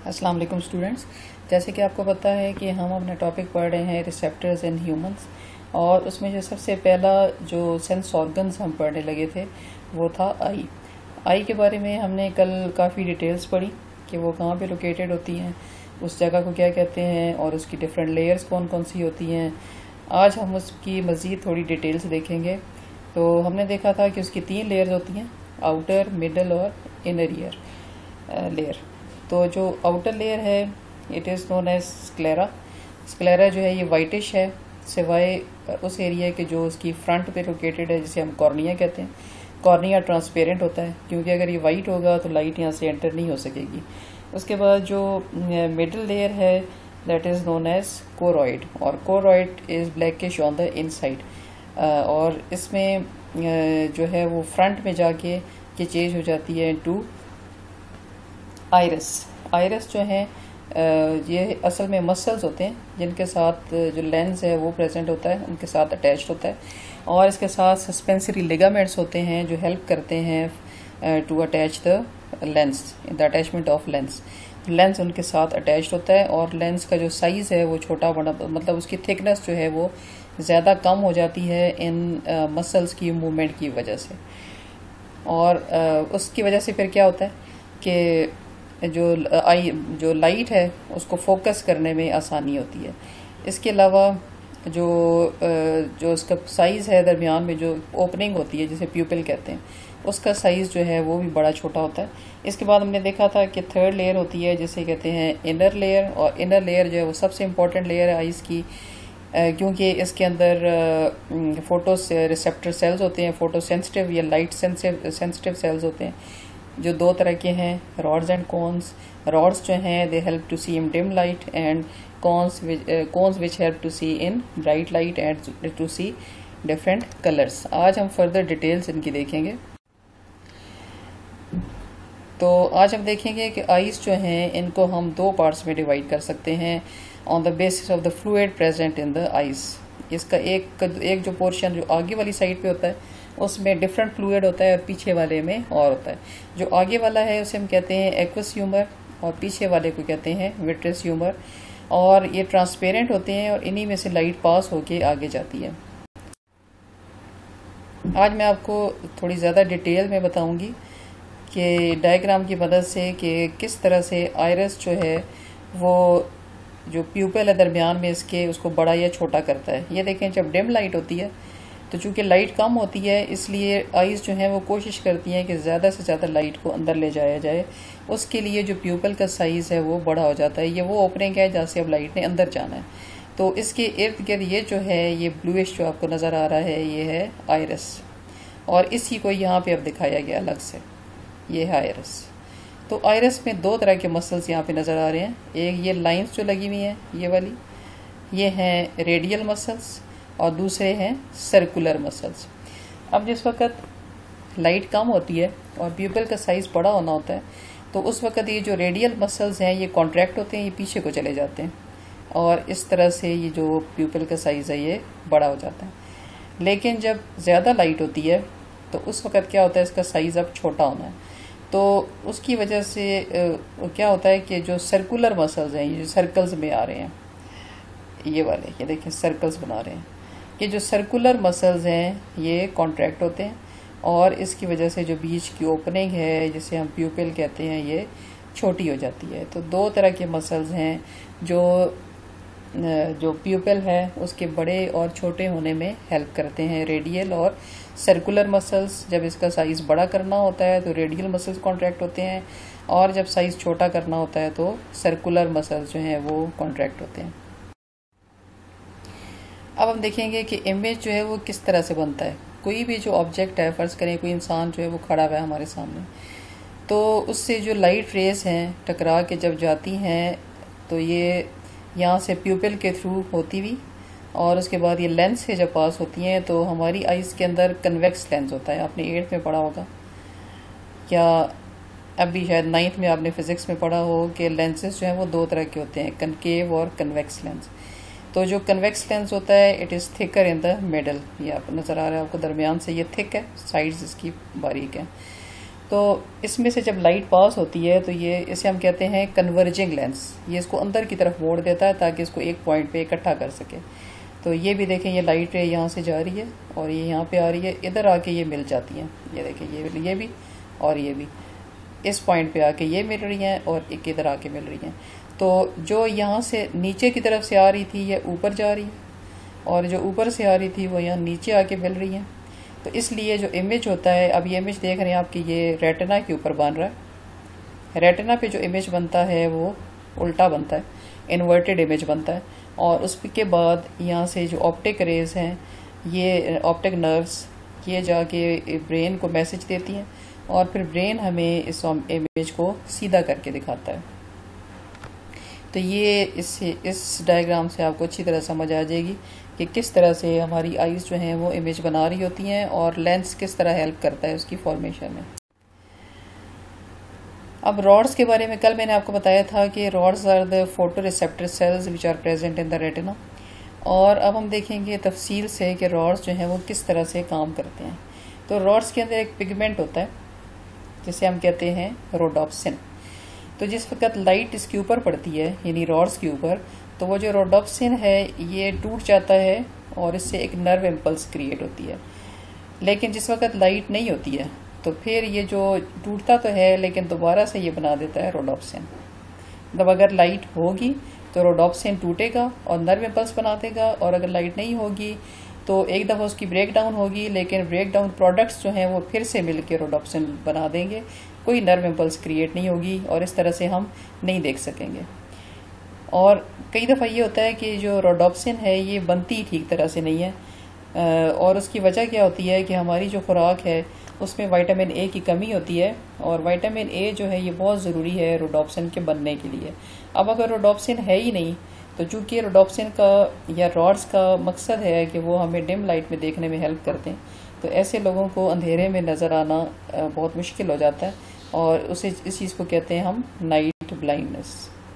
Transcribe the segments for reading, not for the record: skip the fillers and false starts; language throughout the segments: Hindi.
अस्सलाम वालेकुम स्टूडेंट्स। जैसे कि आपको पता है कि हम अपने टॉपिक पढ़ रहे हैं रिसेप्टर्स इन ह्यूमंस, और उसमें जो सबसे पहला जो सेंस ऑर्गन्स हम पढ़ने लगे थे वो था आई के बारे में हमने कल काफ़ी डिटेल्स पढ़ी कि वो कहाँ पे लोकेटेड होती हैं, उस जगह को क्या कहते हैं और उसकी डिफरेंट लेयर्स कौन कौन सी होती हैं। आज हम उसकी मज़ीद थोड़ी डिटेल्स देखेंगे। तो हमने देखा था कि उसकी 3 लेयर्स होती हैं, आउटर, मिडल और इनर लेयर। तो जो आउटर लेयर है it is known as sclera. Sclera जो है ये वाइटिश है, सिवाय उस एरिया के जो उसकी फ्रंट पे लोकेटेड है, जिसे हम कॉर्निया कहते हैं। कॉर्निया ट्रांसपेरेंट होता है क्योंकि अगर ये वाइट होगा तो लाइट यहाँ से एंटर नहीं हो सकेगी। उसके बाद जो मिडल लेयर है that is known as choroid, और choroid is blackish on the inside, और इसमें जो है वो फ्रंट में जाके ये चेंज हो जाती है टू आइरस जो है ये असल में मसल्स होते हैं जिनके साथ जो लेंस है वो प्रेजेंट होता है, उनके साथ अटैच्ड होता है, और इसके साथ सस्पेंसरी लिगामेंट्स होते हैं जो हेल्प करते हैं to attach the lens, the attachment of lens उनके साथ अटैच्ड होता है। और लेंस का जो साइज़ है वो छोटा बड़ा, मतलब उसकी थिकनेस जो है वो ज़्यादा कम हो जाती है इन मसल्स की मूवमेंट की वजह से, और उसकी वजह से फिर क्या होता है कि जो लाइट है उसको फोकस करने में आसानी होती है। इसके अलावा जो उसका साइज़ है, दरमियान में जो ओपनिंग होती है जिसे प्यूपिल कहते हैं, उसका साइज़ जो है वो भी बड़ा छोटा होता है। इसके बाद हमने देखा था कि थर्ड लेयर होती है जिसे कहते हैं इनर लेयर, और इनर लेयर जो है वो सबसे इम्पॉर्टेंट लेयर है आइज़ की, क्योंकि इसके अंदर फोटो रिसेप्टर सेल्स होते हैं, फोटो सेंसिटिव या लाइट सेंसिटिव सेल्स होते हैं जो 2 तरह के हैं, रॉड्स एंड कोन्स। रॉड्स जो हैं they help to see in dim light, and cones which help to see in bright light and to see different colours. आज हम फर्दर डिटेल्स इनकी देखेंगे। तो आज हम देखेंगे कि आइज़ जो हैं इनको हम 2 पार्ट्स में डिवाइड कर सकते हैं on the basis of the fluid present in the eyes. इसका एक जो पोर्शन जो आगे वाली साइड पे होता है उसमें डिफरेंट फ्लूइड होता है और पीछे वाले में और होता है। जो आगे वाला है उसे हम कहते हैं एक्वस ह्यूमर, और पीछे वाले को कहते हैं विट्रस ह्यूमर, और ये ट्रांसपेरेंट होते हैं और इन्हीं में से लाइट पास होके आगे जाती है। आज मैं आपको थोड़ी ज़्यादा डिटेल में बताऊंगी कि डायग्राम की मदद से कि किस तरह से आइरस जो है वो जो प्यूपल है दरमियान में इसके, उसको बड़ा या छोटा करता है। ये देखें, जब डिम लाइट होती है तो चूँकि लाइट कम होती है इसलिए आइज़ जो हैं वो कोशिश करती हैं कि ज़्यादा से ज़्यादा लाइट को अंदर ले जाया जाए। उसके लिए जो प्यूपल का साइज़ है वो बड़ा हो जाता है। ये वो ओपनिंग है जहाँ से अब लाइट ने अंदर जाना है। तो इसके इर्द गिर्द ये जो है ये ब्लूइश जो आपको नज़र आ रहा है ये है आइरस, और इसी को यहाँ पे अब दिखाया गया अलग से, ये है आइरस। तो आइरस में 2 तरह के मसल्स यहाँ पे नज़र आ रहे हैं। एक ये लाइंस जो लगी हुई हैं ये वाली, ये हैं रेडियल मसल्स, और दूसरे हैं सर्कुलर मसल्स। अब जिस वक्त लाइट कम होती है और प्यूपल का साइज़ बड़ा होना होता है तो उस वक्त ये जो रेडियल मसल्स हैं ये कॉन्ट्रैक्ट होते हैं, ये पीछे को चले जाते हैं, और इस तरह से ये जो प्यूपल का साइज़ है ये बड़ा हो जाता है। लेकिन जब ज़्यादा लाइट होती है तो उस वक्त क्या होता है, इसका साइज़ अब छोटा होना है। तो उसकी वजह से क्या होता है कि जो सर्कुलर मसल्स हैं, ये जो सर्कल्स में आ रहे हैं, ये वाले, ये देखें सर्कल्स बना रहे हैं, ये जो सर्कुलर मसल्स हैं ये कॉन्ट्रैक्ट होते हैं, और इसकी वजह से जो बीच की ओपनिंग है जिसे हम प्यूपिल कहते हैं ये छोटी हो जाती है। तो 2 तरह के मसल्स हैं जो प्यूपिल है उसके बड़े और छोटे होने में हेल्प करते हैं, रेडियल और सर्कुलर मसल्स। जब इसका साइज़ बड़ा करना होता है तो रेडियल मसल्स कॉन्ट्रैक्ट होते हैं, और जब साइज़ छोटा करना होता है तो सर्कुलर मसल्स जो हैं वो कॉन्ट्रैक्ट होते हैं। अब हम देखेंगे कि इमेज जो है वो किस तरह से बनता है। कोई भी जो ऑब्जेक्ट है, फ़र्ज़ करें कोई इंसान जो है वो खड़ा हुआ है हमारे सामने, तो उससे जो लाइट रेस हैं टकरा के जब जाती हैं तो ये यहाँ से प्यूपिल के थ्रू होती हुई, और उसके बाद ये लेंस से जब पास होती हैं तो हमारी आइज़ के अंदर कन्वेक्स लेंस होता है। आपने 8th में पढ़ा होगा, या अभी शायद 9th में आपने फिज़िक्स में पढ़ा हो कि लेंसेज जो हैं वो 2 तरह के होते हैं, कनकेव और कन्वेक्स लेंस। तो जो कन्वेक्स लेंस होता है it is thicker in the middle, ये आपको नज़र आ रहा है, आपको दरमियान से ये थिक है, साइड्स इसकी बारीक है। तो इसमें से जब लाइट पास होती है तो ये इसे हम कहते हैं कन्वर्जिंग लेंस। ये इसको अंदर की तरफ मोड़ देता है ताकि इसको एक पॉइंट पे इकट्ठा कर सके। तो ये भी देखें, ये लाइट रे यहाँ से जा रही है और ये यहाँ पे आ रही है, इधर आके ये मिल जाती हैं। ये देखें, ये भी और ये भी इस पॉइंट पे आके ये मिल रही हैं और एक इधर आके मिल रही हैं। तो जो यहाँ से नीचे की तरफ से आ रही थी ये ऊपर जा रही है और जो ऊपर से आ रही थी वो यहाँ नीचे आके मिल रही हैं। तो इसलिए जो इमेज होता है, अब ये इमेज देख रहे हैं आपकी, ये रेटिना के ऊपर बन रहा है। रेटिना पे जो इमेज बनता है वो उल्टा बनता है, इन्वर्टेड इमेज बनता है। और उसके बाद यहाँ से जो ऑप्टिक रेज हैं, ये ऑप्टिक नर्व्स, ये जाके ब्रेन को मैसेज देती हैं और फिर ब्रेन हमें इस इमेज को सीधा करके दिखाता है। तो ये इस डायग्राम से आपको अच्छी तरह समझ आ जाएगी कि किस तरह से हमारी आईज जो हैं वो इमेज बना रही होती हैं और लेंस किस तरह हेल्प करता है उसकी फॉर्मेशन में। अब रॉड्स के बारे में कल मैंने आपको बताया था कि rods are the photo receptor cells which are present in the retina. और अब हम देखेंगे तफसील से कि रॉड्स जो हैं वो किस तरह से काम करते हैं। तो रॉड्स के अंदर एक पिगमेंट होता है जिसे हम कहते हैं रोडोप्सिन। तो जिस वक्त लाइट इसके ऊपर पड़ती है यानी रॉड्स के ऊपर, तो वो जो रोडोप्सिन है ये टूट जाता है और इससे एक नर्व इम्पल्स क्रिएट होती है। लेकिन जिस वक्त लाइट नहीं होती है तो फिर ये जो टूटता तो है लेकिन दोबारा से ये बना देता है रोडोप्सिन। मतलब अगर लाइट होगी तो रोडोप्सिन टूटेगा और नर्व इम्पल्स बना देगा, और अगर लाइट नहीं होगी तो एक दफ़ा उसकी ब्रेक डाउन होगी, लेकिन ब्रेक डाउन प्रोडक्ट्स जो हैं वो फिर से मिलकर रोडोप्सिन बना देंगे, कोई नर्व इम्पल्स क्रिएट नहीं होगी और इस तरह से हम नहीं देख सकेंगे। और कई दफ़ा ये होता है कि जो रोडोप्सिन है ये बनती ठीक तरह से नहीं है और उसकी वजह क्या होती है कि हमारी जो खुराक है उसमें विटामिन ए की कमी होती है और विटामिन ए जो है ये बहुत ज़रूरी है रोडोप्सिन के बनने के लिए। अब अगर रोडोप्सिन है ही नहीं तो चूँकि रोडोप्सिन का या रॉड्स का मकसद है कि वो हमें डिम लाइट में देखने में हेल्प करते हैं, तो ऐसे लोगों को अंधेरे में नज़र आना बहुत मुश्किल हो जाता है और उसे इस चीज़ को कहते हैं हम नाइट ब्लाइंडनेस।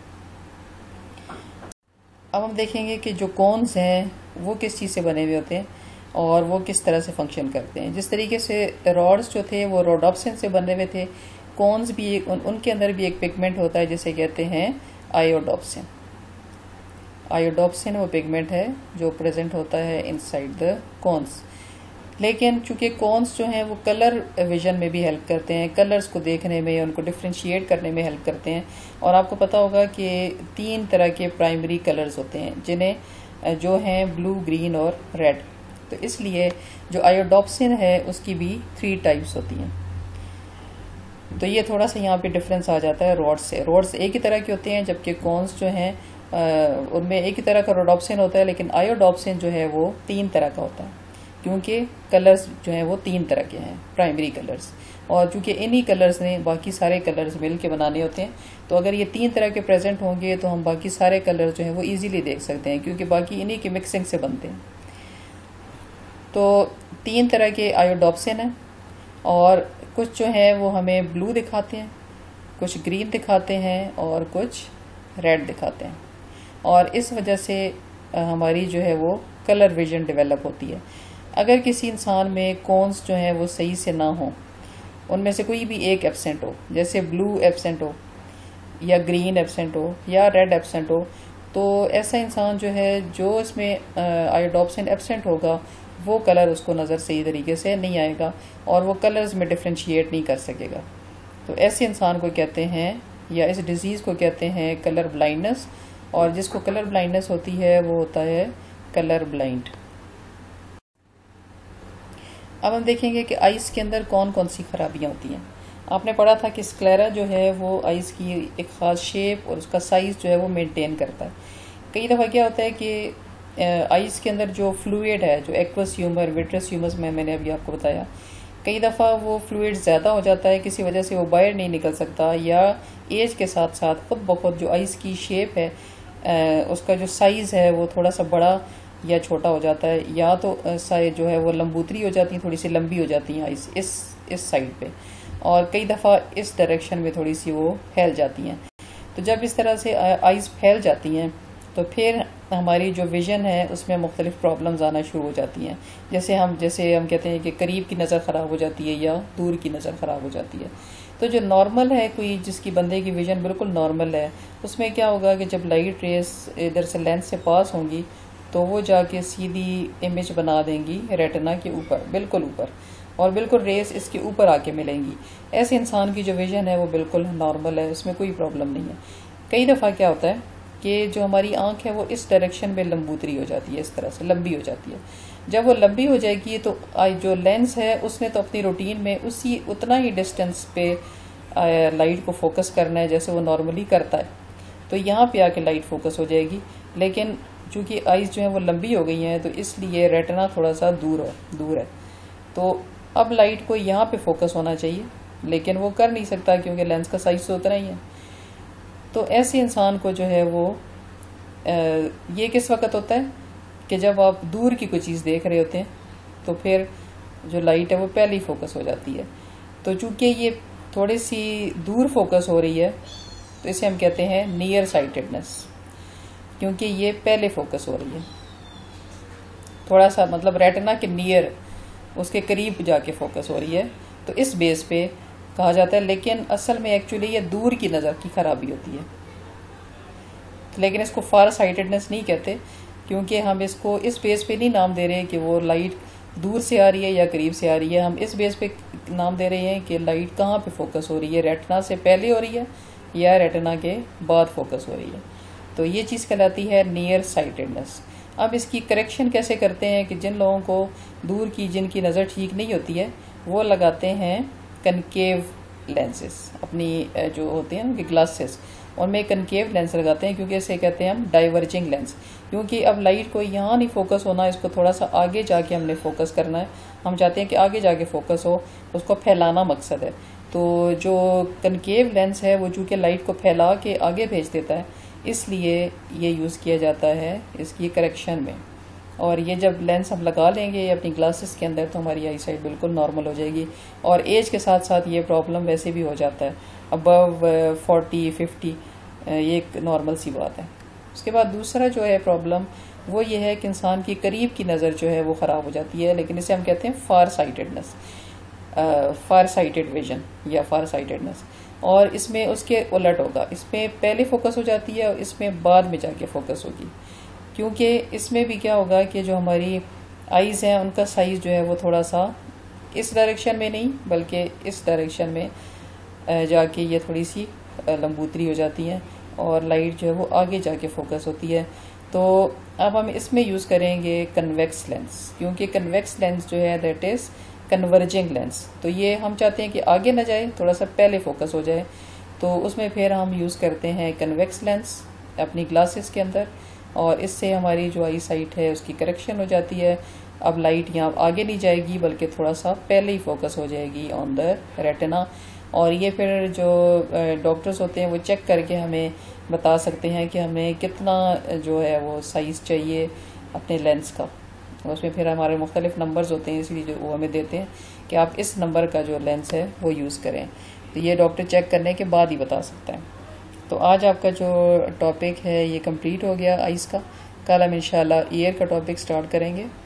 अब हम देखेंगे कि जो कोन्स हैं वो किस चीज़ से बने हुए होते हैं और वो किस तरह से फंक्शन करते हैं। जिस तरीके से रॉड्स जो थे वो रोडोप्सिन से बने हुए थे, कोन्स भी उनके अंदर भी एक पिगमेंट होता है जिसे कहते हैं आयोडोप्सिन। आयोडोप्सिन वो पिगमेंट है जो प्रेजेंट होता है इनसाइड द कोन्स। लेकिन चूंकि कोन्स जो हैं वो कलर विजन में भी हेल्प करते हैं, कलर्स को देखने में, उनको डिफ्रेंशिएट करने में हेल्प करते हैं। और आपको पता होगा कि 3 तरह के प्राइमरी कलर्स होते हैं जिन्हें जो हैं ब्लू, ग्रीन और रेड। तो इसलिए जो आयोडोप्सिन है उसकी भी 3 टाइप्स होती हैं। तो ये थोड़ा सा यहाँ पे डिफरेंस आ जाता है रॉड्स से। रॉड्स एक ही तरह के होते हैं जबकि कोन्स जो हैं उनमें एक ही तरह का रोडोप्सिन होता है, लेकिन आयोडोप्सिन जो है वो 3 तरह का होता है क्योंकि कलर्स जो हैं वो 3 तरह के हैं प्राइमरी कलर्स। और चूंकि इन्हीं कलर्स ने बाकी सारे कलर्स मिल के बनाने होते हैं, तो अगर ये 3 तरह के प्रेजेंट होंगे तो हम बाकी सारे कलर जो हैं वो ईजिली देख सकते हैं क्योंकि बाकी इन्हीं की मिक्सिंग से बनते हैं। तो 3 तरह के आयोडोप्सिन हैं और कुछ जो है वो हमें ब्लू दिखाते हैं, कुछ ग्रीन दिखाते हैं और कुछ रेड दिखाते हैं। और इस वजह से हमारी जो है वो कलर विजन डेवलप होती है। अगर किसी इंसान में कोन्स जो हैं वो सही से ना हो, उनमें से कोई भी एक एब्सेंट हो, जैसे ब्लू एब्सेंट हो या ग्रीन एब्सेंट हो या रेड एब्सेंट हो, तो ऐसा इंसान जो है जो इसमें आयोडोप्सिन एब्सेंट होगा वो कलर उसको नज़र सही तरीके से नहीं आएगा और वो कलर्स में डिफ्रेंशिएट नहीं कर सकेगा। तो ऐसे इंसान को कहते हैं या इस डिजीज़ को कहते हैं कलर ब्लाइंडनेस, और जिसको कलर ब्लाइंडनेस होती है वो होता है कलर ब्लाइंड। अब हम देखेंगे कि आइस के अंदर कौन कौन सी खराबियां होती हैं। आपने पढ़ा था कि स्क्लेरा जो है वो आइस की एक ख़ास शेप और उसका साइज़ जो है वो मेंटेन करता है। कई दफ़ा क्या होता है कि आइस के अंदर जो फ्लूइड है, जो एक्वस ह्यूमर, विट्रस ह्यूमस में मैंने अभी आपको बताया, कई दफ़ा वो फ्लूइड ज़्यादा हो जाता है, किसी वजह से वो बाहर नहीं निकल सकता, या एज के साथ साथ खुद ब खुद जो आइस की शेप है उसका जो साइज़ है वो थोड़ा सा बड़ा या छोटा हो जाता है, या तो साइज जो है वो लंबूतरी हो जाती है, थोड़ी सी लंबी हो जाती है आइस इस साइड पे, और कई दफ़ा इस डायरेक्शन में थोड़ी सी वो फैल जाती हैं। तो जब इस तरह से आइस फैल जाती हैं तो फिर हमारी जो विज़न है उसमें मुख्तलिफ प्रॉब्लम्स आना शुरू हो जाती हैं। जैसे हम कहते हैं कि करीब की नज़र ख़राब हो जाती है या दूर की नज़र ख़राब हो जाती है। तो जो नॉर्मल है, कोई जिसकी बंदे की विज़न बिल्कुल नॉर्मल है, उसमें क्या होगा कि जब लाइट रेस इधर से लेंस से पास होंगी तो वो जाके सीधी इमेज बना देंगी रेटिना के ऊपर, बिल्कुल ऊपर, और बिल्कुल रेस इसके ऊपर आके मिलेंगी। ऐसे इंसान की जो विज़न है वो बिल्कुल नॉर्मल है, उसमें कोई प्रॉब्लम नहीं है। कई दफ़ा क्या होता है कि जो हमारी आंख है वो इस डायरेक्शन में लंबूतरी हो जाती है, इस तरह से लंबी हो जाती है। जब वो लंबी हो जाएगी तो जो लेंस है उसने तो अपनी रूटीन में उसी उतना ही डिस्टेंस पे लाइट को फोकस करना है जैसे वो नॉर्मली करता है, तो यहाँ पे आके लाइट फोकस हो जाएगी। लेकिन चूँकि आइज़ जो है वो लंबी हो गई हैं तो इसलिए रेटिना थोड़ा सा दूर है, तो अब लाइट को यहाँ पे फोकस होना चाहिए, लेकिन वो कर नहीं सकता क्योंकि लेंस का साइज तो उतना ही है। तो ऐसे इंसान को जो है वो ये किस वक्त होता है कि जब आप दूर की कोई चीज़ देख रहे होते हैं तो फिर जो लाइट है वो पहले ही फोकस हो जाती है। तो चूँकि ये थोड़ी सी दूर फोकस हो रही है तो इसे हम कहते हैं नियर साइटेडनेस, क्योंकि ये पहले फोकस हो रही है, थोड़ा सा मतलब रेटिना के नियर, उसके करीब जाके फोकस हो रही है, तो इस बेस पे कहा जाता है। लेकिन असल में एक्चुअली ये दूर की नज़र की खराबी होती है, लेकिन इसको फार साइटेडनेस नहीं कहते, क्योंकि हम इसको इस बेस पे नहीं नाम दे रहे कि वो लाइट दूर से आ रही है या करीब से आ रही है। हम इस बेस पे नाम दे रहे हैं कि लाइट कहाँ पे फोकस हो रही है, रेटिना से पहले हो रही है या रेटिना के बाद फोकस हो रही है। तो ये चीज़ कहलाती है नियर साइटेडनेस। अब इसकी करेक्शन कैसे करते हैं कि जिन लोगों को दूर की जिनकी नज़र ठीक नहीं होती है वो लगाते हैं कनकेव लेंसेस, अपनी जो होते हैं उनके ग्लासेस, उनमें कनकेव लेंस लगाते हैं, क्योंकि इसे कहते हैं हम डाइवर्जिंग लेंस। क्योंकि अब लाइट को यहाँ नहीं फोकस होना, इसको थोड़ा सा आगे जाके हमने फोकस करना है। हम चाहते हैं कि आगे जाके फोकस हो, उसको फैलाना मकसद है। तो जो कनकेव लेंस है वो चूँकि लाइट को फैला के आगे भेज देता है, इसलिए ये यूज़ किया जाता है इसकी करेक्शन में। और ये जब लेंस हम लगा लेंगे अपनी ग्लासेस के अंदर तो हमारी आई साइट बिल्कुल नॉर्मल हो जाएगी। और एज के साथ साथ ये प्रॉब्लम वैसे भी हो जाता है, अबव 40-50 ये एक नॉर्मल सी बात है। उसके बाद दूसरा जो है प्रॉब्लम वो ये है कि इंसान की करीब की नज़र जो है वो ख़राब हो जाती है, लेकिन इसे हम कहते हैं far sightedness, far sighted vision या फार साइटेडनेस। और इसमें उसके उलट होगा, इसमें पहले फोकस हो जाती है और इसमें बाद में जाके फोकस होगी। क्योंकि इसमें भी क्या होगा कि जो हमारी आइज़ हैं उनका साइज़ जो है वो थोड़ा सा इस डायरेक्शन में नहीं बल्कि इस डायरेक्शन में जाके ये थोड़ी सी लंबूतरी हो जाती हैं और लाइट जो है वो आगे जाके फोकस होती है। तो अब हम इसमें यूज़ करेंगे कन्वेक्स लेंस, क्योंकि कन्वेक्स लेंस जो है दैट इज़ कन्वर्जिंग लेंस। तो ये हम चाहते हैं कि आगे ना जाए, थोड़ा सा पहले फोकस हो जाए, तो उसमें फिर हम यूज़ करते हैं कन्वेक्स लेंस अपनी ग्लासेस के अंदर, और इससे हमारी जो आई साइट है उसकी करेक्शन हो जाती है। अब लाइट यहाँ आगे नहीं जाएगी बल्कि थोड़ा सा पहले ही फोकस हो जाएगी ऑन द रेटिना। और ये फिर जो डॉक्टर्स होते हैं वो चेक करके हमें बता सकते हैं कि हमें कितना जो है वो साइज़ चाहिए अपने लेंस का। उसमें फिर हमारे मुख्तलिफ नंबर्स होते हैं, इसलिए जो वो हमें देते हैं कि आप इस नंबर का जो लेंस है वो यूज़ करें। तो ये डॉक्टर चेक करने के बाद ही बता सकता है। तो आज आपका जो टॉपिक है ये कंप्लीट हो गया आइज़ का। कल हम इंशाल्लाह ईयर का टॉपिक स्टार्ट करेंगे।